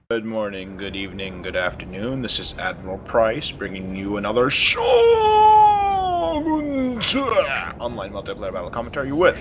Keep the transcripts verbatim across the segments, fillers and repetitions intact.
Good morning, good evening, good afternoon. This is Admiral Price bringing you another Shogun online multiplayer battle commentary with...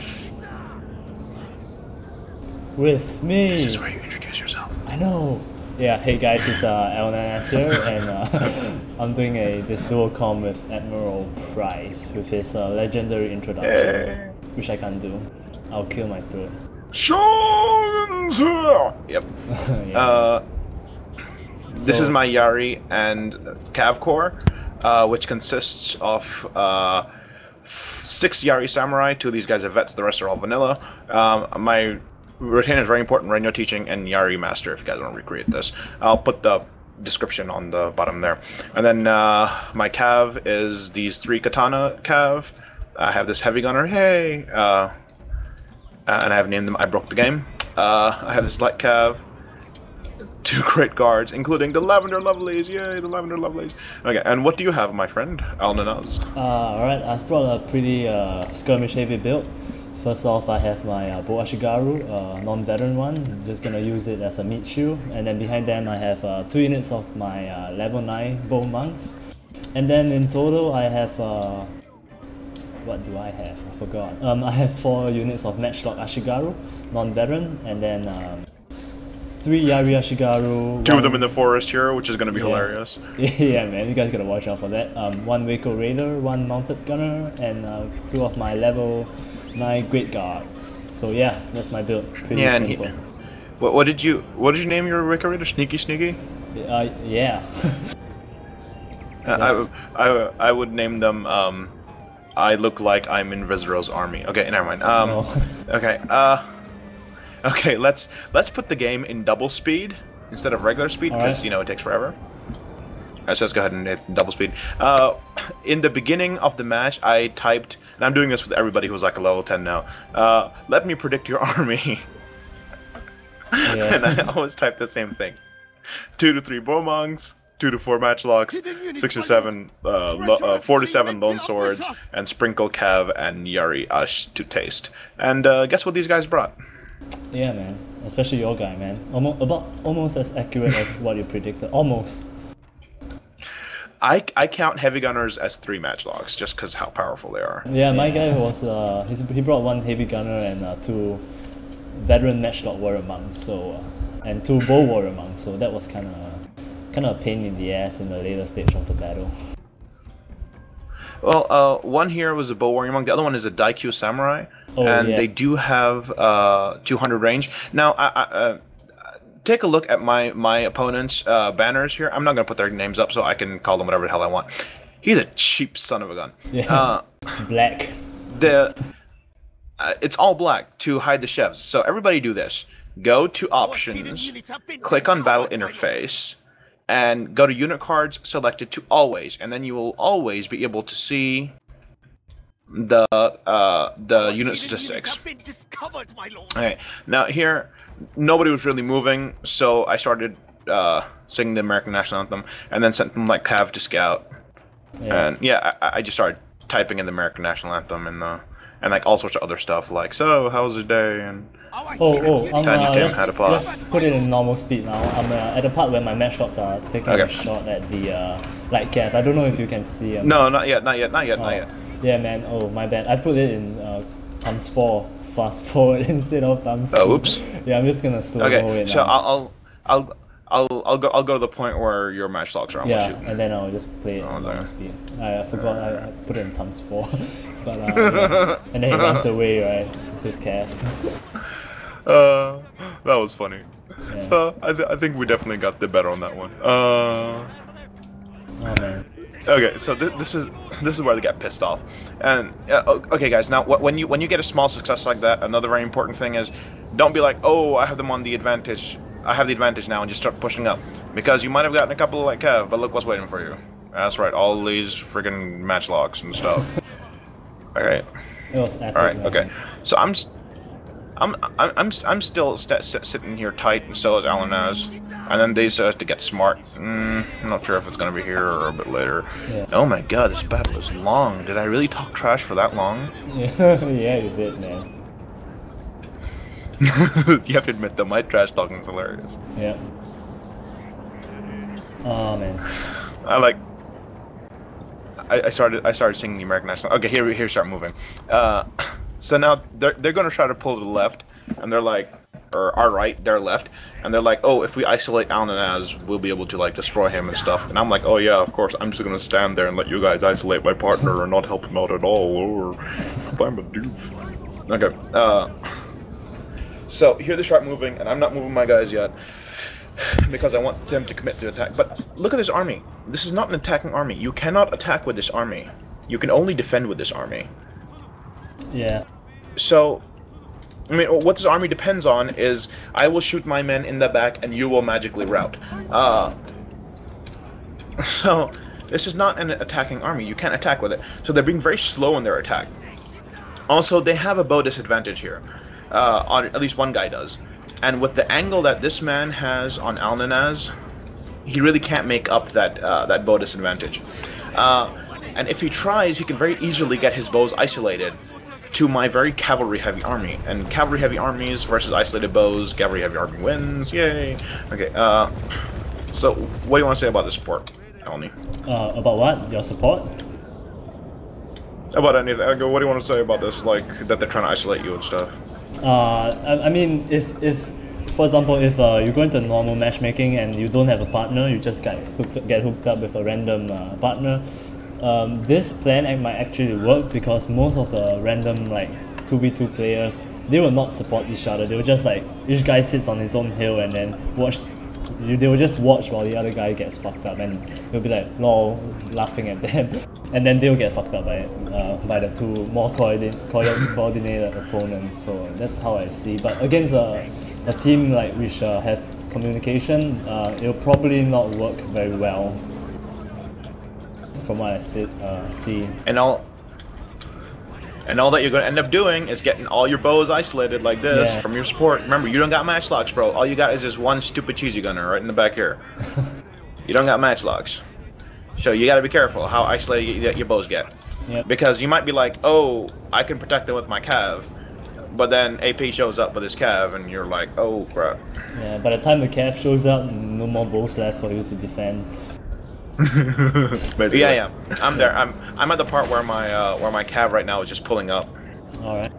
With me! This is where you introduce yourself. I know! Yeah, hey guys, it's uh, Alnanaz here, and uh, I'm doing a this dual com with Admiral Price with his uh, legendary introduction, hey. Which I can't do. I'll kill my throat. Shogun! Yep. Yeah. Uh... This So, is my Yari and Cav Corps, uh, which consists of uh, six Yari Samurai. Two of these guys are vets, the rest are all vanilla. Um, my retainer is very important, Radio Teaching, and Yari Master, if you guys want to recreate this. I'll put the description on the bottom there. And then uh, my Cav is these three Katana Cav. I have this Heavy Gunner, hey! Uh, and I have named them I Broke the Game. Uh, I have this Light Cav. Two great guards, including the Lavender Lovelies. Yay, the Lavender Lovelies. Okay, and what do you have, my friend, Alnanaz? Uh, alright, I've brought a pretty uh, skirmish heavy build. First off, I have my uh, Bow Ashigaru, uh, non-veteran one. I'm just gonna use it as a meat shield. And then behind them, I have uh, two units of my uh, level nine Bow Monks. And then in total, I have... Uh, what do I have? I forgot. Um, I have four units of Matchlock Ashigaru, non-veteran, and then... Um, Three Yari Ashigaru. Two one... of them in the forest here, which is going to be yeah. hilarious. Yeah, man, you guys gotta watch out for that. Um, one Waco Raider, one Mounted Gunner, and uh, two of my level nine Great Guards. So yeah, that's my build. Pretty yeah, simple. And he, what, what did you what did you name your Waco Raider? Sneaky Sneaky? Uh, yeah. uh, I, I, I would name them. Um, I look like I'm in Vizero's army. Okay, never mind. Um, Oh. Okay. Uh. Okay, let's let's put the game in double speed instead of regular speed because right. you know it takes forever. Alright, so let's go ahead and hit double speed. Uh, in the beginning of the match, I typed, and I'm doing this with everybody who's like a level ten now. Uh, let me predict your army. Yeah. And I always type the same thing: two to three bow monks, two to four matchlocks, six to seven, uh, uh, four to seven lone swords, and sprinkle Cav and Yari Ash to taste. And uh, guess what these guys brought? Yeah, man. Especially your guy, man. Almost about almost as accurate as what you predicted. Almost. I I count heavy gunners as three matchlocks just because how powerful they are. Yeah, my guy was uh he's, he brought one heavy gunner and uh, two veteran matchlock warrior monks. So uh, and two bow warrior monks. So that was kind of kind of a pain in the ass in the later stage of the battle. Well, uh, one here was a bow warrior monk. The other one is a Daikyu samurai, oh, and yeah. they do have uh, two hundred range. Now, I, I, uh, take a look at my my opponent's uh, banners here. I'm not gonna put their names up, so I can call them whatever the hell I want. He's a cheap son of a gun. Yeah, uh, it's black. The uh, it's all black to hide the chefs. So everybody do this: go to options, click on battle interface. And go to unit cards, select it to always, and then you will always be able to see the uh, the unit statistics. Okay, now here nobody was really moving, so I started uh, singing the American National Anthem, and then sent them like Cav to scout, yeah. and yeah, I, I just started typing in the American National Anthem and uh, and like all sorts of other stuff like, so how was the day and. Oh, oh, um, uh, let's, let's put it in normal speed now. I'm uh, at the part where my matchlocks are taking okay. a shot at the uh, light Cav. I don't know if you can see them. No, not yet, not yet, not yet, oh, not yet. Yeah, man. Oh, my bad. I put it in uh, times four, fast forward instead of times two. Oh, oops. Yeah, I'm just gonna slow okay, it so now. I'll, I'll, I'll, I'll go, I'll go to the point where your matchlocks are. Yeah, shooting. and then I'll just play it oh, in normal speed. I, I forgot. I, I put it in times four, but uh, yeah. And then he runs away, right? His Cav. Uh, that was funny. Yeah. So I, th I think we definitely got the better on that one. Uh. Oh man. Okay, so th this is this is where they get pissed off. And uh, okay, guys, now when you when you get a small success like that, another very important thing is, don't be like, oh, I have them on the advantage. I have the advantage now, and just start pushing up, because you might have gotten a couple of like Cav, but look what's waiting for you. That's right, all these freaking matchlocks and stuff. Okay. It was epic, all right. man. Okay. So I'm. I'm I'm I'm I'm still st st sitting here tight, and so is Alnanaz. And then they start to get smart. Mm, I'm not sure if it's gonna be here or a bit later. Yeah. Oh my god, this battle is long. Did I really talk trash for that long? Yeah, you did, man. You have to admit though, my trash talking is hilarious. Yeah. Oh man. I like. I, I started. I started singing the American national. Okay, here, here, start moving. Uh, so now they're they're gonna try to pull to the left, and they're like, or our right, their left, and they're like, oh, if we isolate Alnanaz, we'll be able to like destroy him and stuff. And I'm like, oh yeah, of course. I'm just gonna stand there and let you guys isolate my partner and not help him out at all. Or I'm a doof. Okay. Uh. So here they start moving, and I'm not moving my guys yet because I want them to commit to attack. But look at this army. This is not an attacking army. You cannot attack with this army. You can only defend with this army. Yeah. So, I mean, what this army depends on is I will shoot my men in the back and you will magically rout. Uh, so, this is not an attacking army. You can't attack with it. So they're being very slow in their attack. Also, they have a bow disadvantage here. Uh, on, at least one guy does. And with the angle that this man has on Alnanaz, he really can't make up that uh, that bow disadvantage. Uh, and if he tries, he can very easily get his bows isolated to my very cavalry-heavy army. And cavalry-heavy armies versus isolated bows, cavalry-heavy army wins. Yay! Okay. Uh, so, what do you want to say about the support, Elnie? Uh, about what? Your support? About anything. What do you want to say about this? Like that they're trying to isolate you and stuff. Uh, I, I mean, if, if, for example, if uh, you go into normal matchmaking and you don't have a partner, you just get hooked, get hooked up with a random uh, partner, um, this plan might actually work because most of the random like two v two players, they will not support each other. They will just like, each guy sits on his own hill and then watch, they will just watch while the other guy gets fucked up and they'll be like, lol, laughing at them. And then they'll get fucked up by it, uh, by the two more coordin co coordinated opponents. So that's how I see. But against a, a team like which uh, has communication, uh, it'll probably not work very well. From what I see. Uh, see. And all, and all that you're gonna end up doing is getting all your bows isolated like this yeah. from your support. Remember, you don't got matchlocks, bro. All you got is this one stupid cheesy gunner right in the back here. You don't got matchlocks. So you gotta be careful how isolated your bows get. Yep. Because you might be like, oh, I can protect them with my cav, but then A P shows up with his cav and you're like, oh crap. Yeah, by the time the cav shows up, no more bows left for you to defend. yeah, yeah, I'm there. I'm I'm at the part where my uh, where my cav right now is just pulling up. All right.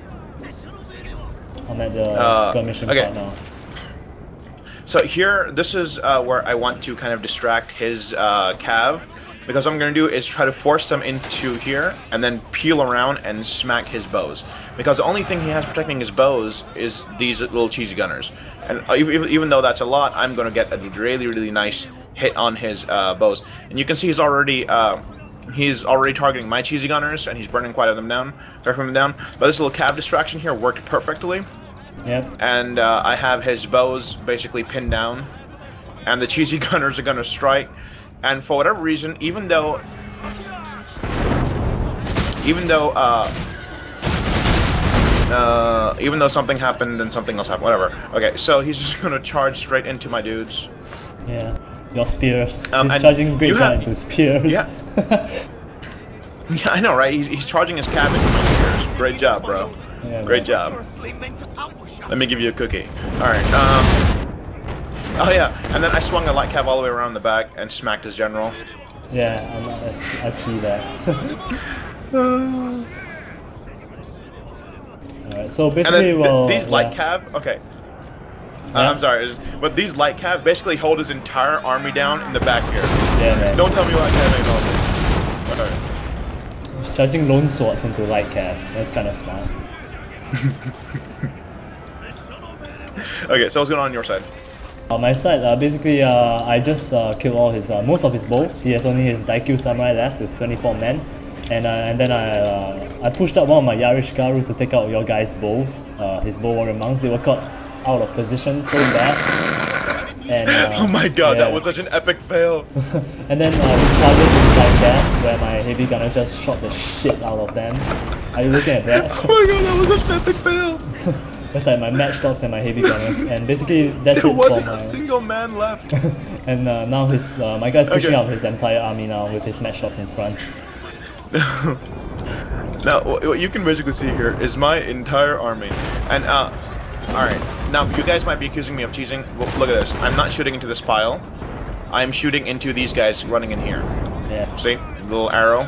I'm at the uh, skirmishing okay. part now. So here, this is uh, where I want to kind of distract his uh, cav, because what I'm going to do is try to force them into here, and then peel around and smack his bows. Because the only thing he has protecting his bows is these little cheesy gunners. And even, even though that's a lot, I'm going to get a really, really nice hit on his uh, bows. And you can see he's already uh, he's already targeting my cheesy gunners, and he's burning quite a them down, from them down. But this little cav distraction here worked perfectly. Yep. And uh, I have his bows basically pinned down, and the cheesy gunners are gonna strike. And for whatever reason, even though, even though, uh, uh, even though something happened and something else happened, whatever. Okay, so he's just gonna charge straight into my dudes. Yeah. Your spears. Um, he's charging great gun have, into spears. Yeah. Yeah, I know, right? He's he's charging his cab into my spears. Great job, bro. Yeah, Great job. Let me give you a cookie. Alright, um... oh yeah, and then I swung a light cav all the way around the back and smacked his general. Yeah, I'm, I, I see that. Alright, so basically, and then well... th these yeah. light cav, okay. Uh, Yeah. I'm sorry, is, but these light cav basically hold his entire army down in the back here. Yeah, man. Don't tell me what cav ain't holding. Okay. He's charging lone swords into light cav. That's kind of smart. Okay, so what's going on on your side? On my side, uh, basically, uh, I just uh, killed all his uh, most of his bows. He has only his Daikyu Samurai left with twenty-four men, and uh, and then I uh, I pushed up one of my Yarishigaru to take out your guys' bows. Uh, his bow warrior monks. They were caught out of position so bad. And uh, oh my god, yeah. that was such an epic fail. And then uh, he charges his light cav, where my heavy gunner just shot the shit out of them. Are you looking at that? Oh my god, that was such an epic fail. That's like my matchlocks and my heavy gunners, and basically that's There it wasn't for a my. single man left. And uh, now his uh, my guy's pushing Okay. out his entire army now with his matchlocks in front. Now, what you can basically see here is my entire army, and uh, all right. Now, you guys might be accusing me of cheesing. Well, look at this. I'm not shooting into this pile. I'm shooting into these guys running in here. Yeah. See? Little arrow.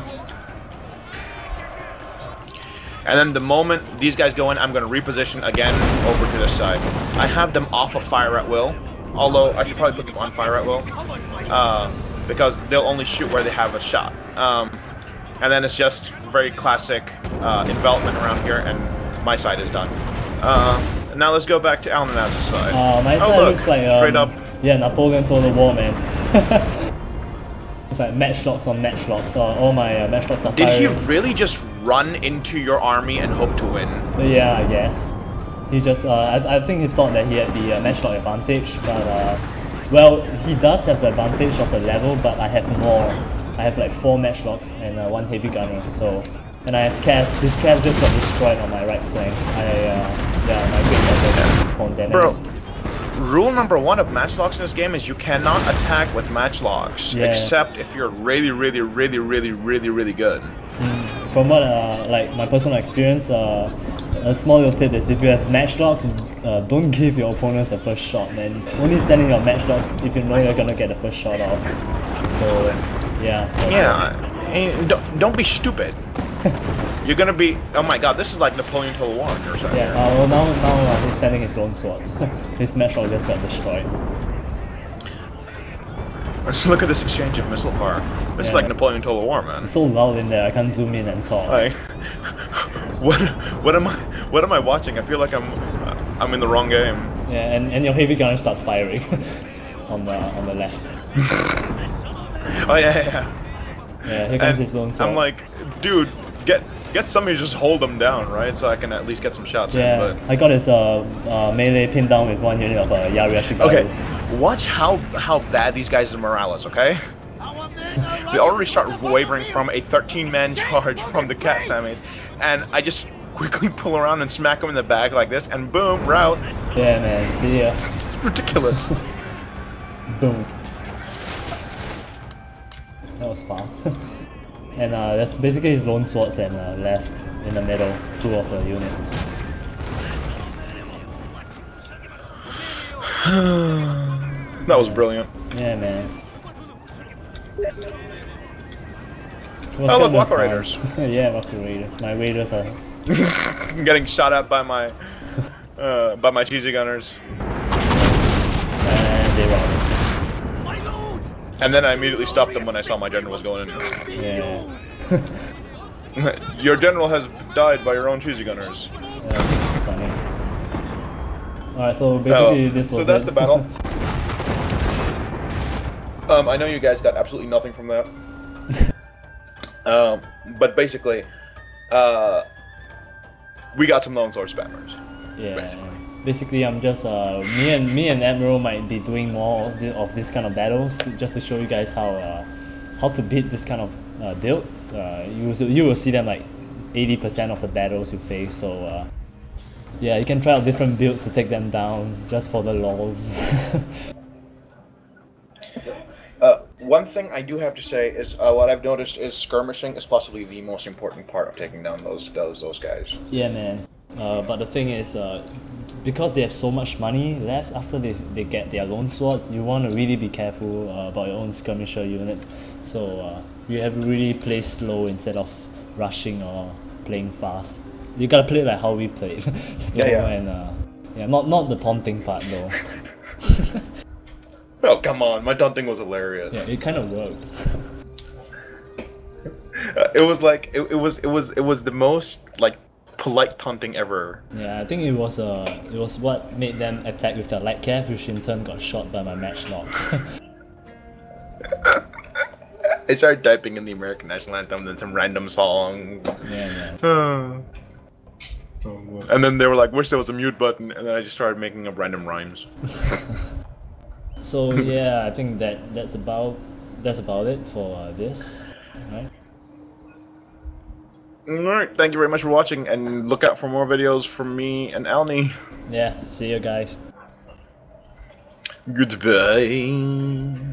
And then the moment these guys go in, I'm going to reposition again over to this side. I have them off of fire at will, although I should probably put them on fire at will, uh, because they'll only shoot where they have a shot. Um, and then it's just very classic uh, envelopment around here, and my side is done. Uh, now let's go back to Alnanaz's side. Uh, my oh, side look, looks like um, straight up. Yeah, Napoleon Total War, man. It's like matchlocks on matchlocks. Uh, all my uh, matchlocks are Did firing. he really just run into your army and hope to win? Yeah, I guess. He just, uh, I, I think he thought that he had the uh, matchlock advantage, but, uh, well, he does have the advantage of the level, but I have more. I have like four matchlocks and uh, one heavy gunner, so. And I have Cav. His Cav just got destroyed on my right flank. I, uh, yeah, my great level condemned. Bro, rule number one of matchlocks in this game is you cannot attack with matchlocks, Yeah. except if you're really, really, really, really, really, really good. Mm, from what, uh, like my personal experience, uh, a small little tip is if you have matchlocks, uh, don't give your opponents the first shot, man. Only send in your matchlocks if you know you're gonna get the first shot off. So, yeah. Yeah, and don't, don't be stupid. You're gonna be. Oh my god, this is like Napoleon Total War or something. Yeah, uh, well now, now uh, he's sending his lone swords. His matchlock just got destroyed. Let's look at this exchange of missile fire. This Yeah. is like Napoleon Total War, man. It's so loud in there, I can't zoom in and talk. Like, what? What am I? What am I watching? I feel like I'm. Uh, I'm in the wrong game. Yeah, and, and your heavy gunner start firing on the on the left. Oh yeah, yeah. yeah. Yeah, here comes And his lone sword. I'm like, dude, get get somebody to just hold them down, right? So I can at least get some shots yeah, in. But I got his uh, uh, melee pinned down with one unit of uh, Yari Ashigaru. okay, watch how how bad these guys' morale is. Okay, they already start wavering from a thirteen man charge from the cat Sammys, and I just quickly pull around and smack them in the back like this, and boom, rout. Yeah, man. See ya. It's ridiculous. Boom. That was fast. And uh, that's basically his lone swords and uh, left in the middle, two of the units. That was brilliant. Yeah, man. Oh look, Walker Raiders. Yeah, Walker Raiders. My Raiders are... I'm getting shot at by my uh, by my cheesy gunners. And they robbed it. And then I immediately stopped them when I saw my general was going in. Yeah. Your general has died by your own cheesy gunners. Yeah, funny. Alright, so basically Oh, this was so that's it. the battle. um, I know you guys got absolutely nothing from that. um, but basically, uh, we got some lone sword spammers. Yeah. Basically. Basically, I'm just uh, me and me and Admiral might be doing more of, the, of this kind of battles to, just to show you guys how uh, how to beat this kind of uh, builds. Uh, you will, you will see them like eighty percent of the battles you face. So uh, yeah, you can try out different builds to take them down just for the lols. Uh, one thing I do have to say is uh, what I've noticed is skirmishing is possibly the most important part of taking down those those those guys. Yeah, man. Uh, but the thing is, uh, because they have so much money left after they, they get their lone swords, you want to really be careful uh, about your own skirmisher unit. So uh, you have to really play slow instead of rushing or playing fast. You gotta play like how we played, slow Yeah, yeah. and uh, yeah, not not the taunting part though. Oh come on, my taunting was hilarious. Yeah, it kind of worked. Uh, it was like it, it was it was it was the most like polite taunting ever. Yeah, I think it was uh, it was what made them attack with their light cav, which in turn got shot by my matchlocks. I started typing in the American National Anthem, then some random songs. Yeah, man. And then they were like, "Wish there was a mute button," and then I just started making up random rhymes. So yeah, I think that that's about that's about it for uh, this, right? Alright, thank you very much for watching, and look out for more videos from me and Alni. Yeah, see you guys. Goodbye.